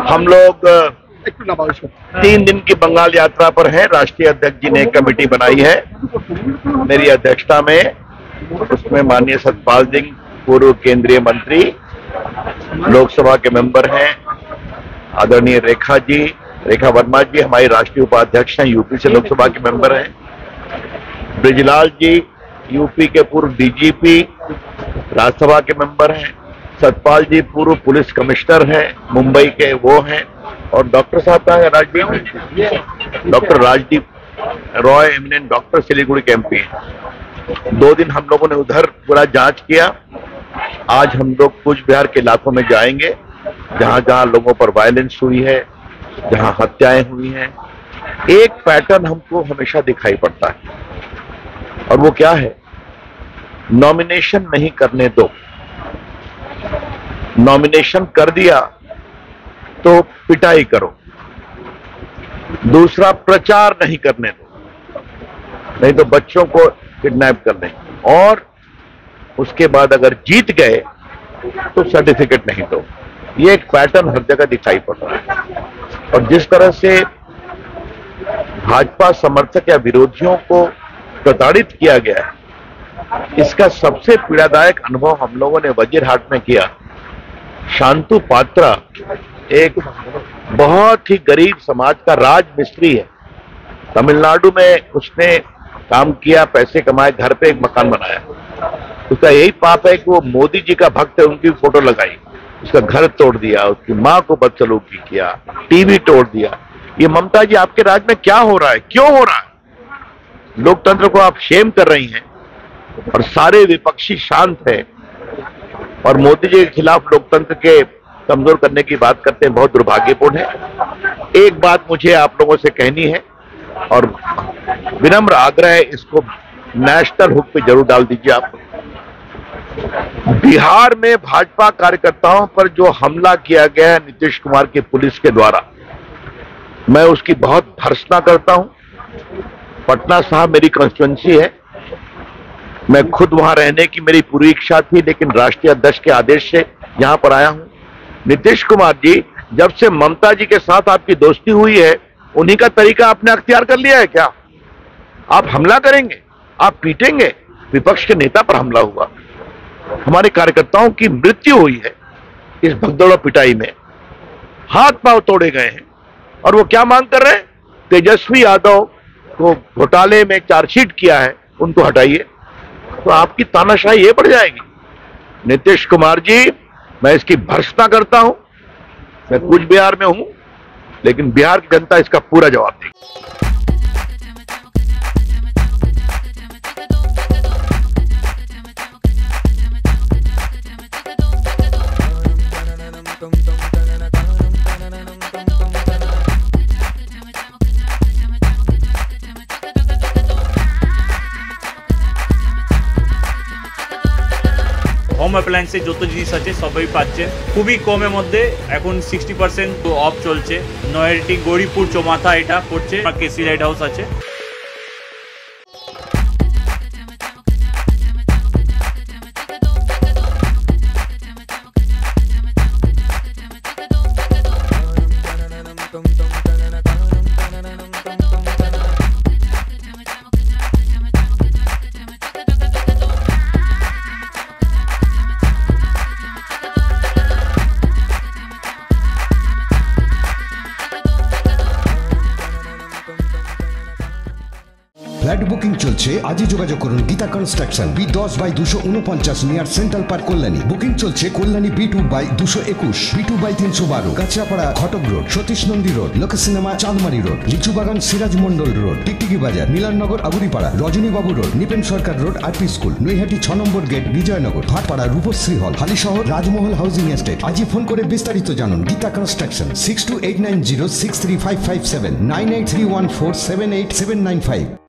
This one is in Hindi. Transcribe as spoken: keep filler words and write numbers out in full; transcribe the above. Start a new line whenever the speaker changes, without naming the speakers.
हम लोग तीन दिन की बंगाल यात्रा पर हैं। राष्ट्रीय अध्यक्ष जी ने एक कमेटी बनाई है मेरी अध्यक्षता में। उसमें माननीय सतपाल सिंह पूर्व केंद्रीय मंत्री, लोकसभा के मेंबर हैं, आदरणीय रेखा जी रेखा वर्मा जी हमारी राष्ट्रीय उपाध्यक्ष हैं, यूपी से लोकसभा के मेंबर हैं, ब्रिजलाल जी यूपी के पूर्व डीजीपी राज्यसभा के मेंबर हैं, सतपाल जी पूर्व पुलिस कमिश्नर हैं मुंबई के वो हैं, और डॉक्टर साहब का है Rajdeep doctor Rajdeep Roy eminent doctor Siliguri के एमपी हैं। दो दिन हम लोगों ने उधर पूरा जांच किया। आज हम लोग कूच बिहार के इलाकों में जाएंगे जहां जहां लोगों पर वायलेंस हुई है, जहां हत्याएं हुई हैं। एक पैटर्न हमको हमेशा दिखाई पड़ता है और वो क्या है, नॉमिनेशन नहीं करने दो। नॉमिनेशन कर दिया तो पिटाई करो। दूसरा, प्रचार नहीं करने दो, नहीं तो बच्चों को किडनैप कर दें। और उसके बाद अगर जीत गए तो सर्टिफिकेट नहीं दो। ये एक पैटर्न हर जगह दिखाई पड़ रहा है। और जिस तरह से भाजपा समर्थक या विरोधियों को प्रताड़ित किया गया है, इसका सबसे पीड़ादायक अनुभव हम लोगों ने वजीरहाट में किया। शांतु पात्रा एक बहुत ही गरीब समाज का राज मिस्त्री है। तमिलनाडु में उसने काम किया, पैसे कमाए, घर पे एक मकान बनाया। उसका यही पाप है कि वो मोदी जी का भक्त है, उनकी फोटो लगाई, उसका घर तोड़ दिया, उसकी मां को बदसलूकी किया, टीवी तोड़ दिया। ये ममता जी आपके राज में क्या हो रहा है, क्यों हो रहा है? लोकतंत्र को आप शेम कर रही हैं और सारे विपक्षी शांत है और मोदी जी के खिलाफ लोकतंत्र के कमजोर करने की बात करते हैं। बहुत दुर्भाग्यपूर्ण है। एक बात मुझे आप लोगों से कहनी है और विनम्र आग्रह है, इसको नेशनल हुक पे जरूर डाल दीजिए आप। बिहार में भाजपा कार्यकर्ताओं पर जो हमला किया गया है नीतीश कुमार की पुलिस के द्वारा, मैं उसकी बहुत भर्त्सना करता हूं। पटना साहब मेरी कॉन्स्टिट्यूएंसी है, मैं खुद वहां रहने की मेरी पूरी इच्छा थी, लेकिन राष्ट्रीय अध्यक्ष के आदेश से यहां पर आया हूं। नीतीश कुमार जी, जब से ममता जी के साथ आपकी दोस्ती हुई है, उन्हीं का तरीका आपने अख्तियार कर लिया है क्या? आप हमला करेंगे, आप पीटेंगे। विपक्ष के नेता पर हमला हुआ, हमारे कार्यकर्ताओं की मृत्यु हुई है इस भगदड़ पिटाई में, हाथ पांव तोड़े गए हैं। और वो क्या मांग कर रहे हैं? तेजस्वी यादव को घोटाले में चार्जशीट किया है, उनको हटाइए। तो आपकी तानाशाही ये बढ़ जाएगी। नीतीश कुमार जी, मैं इसकी भर्त्सना करता हूं। मैं कूच बिहार में हूं, लेकिन बिहार की जनता इसका पूरा जवाब देगी।
হোম অ্যাপ্লায়েন্সে যত জিনিস আছে সবই পাচ্ছেন খুবই কমের মধ্যে। এখন সিক্সটি পার্সেন্ট অফ চলছে। নয়ারটি গৌরীপুর চৌমাথা এটা পড়ছে, কেসি লাইট হাউস আছে।
ফ্ল্যাট বুকিং চলছে, আজই যোগাযোগ করুন গীতা কনস্ট্রাকশন, বি দশ বাই দুশো উনপঞ্চাশ near central park Kalyani. Booking চলছে কল্যাণী বি টু বাই দুশো একুশ, বি টু বাই তিনশো বারো, Kanchrapara Ghatak road, Satish Nandi road, Lok cinema Chandmari road, Lichubagan Siraj Mondal road, Tiktiki Bazar, Milannagar Aguripara, Rajanibabu road, Nipen Sarkar road, RP school, Naihati ছ number gate, Bijoynagar, Bhatpara, Rupasree hall, Halisahar, Rajmahal housing estate. আজই ফোন করে বিস্তারিত জানুন। Geeta construction, six two eight nine zero six three five five seven, nine eight three one four seven eight seven nine five.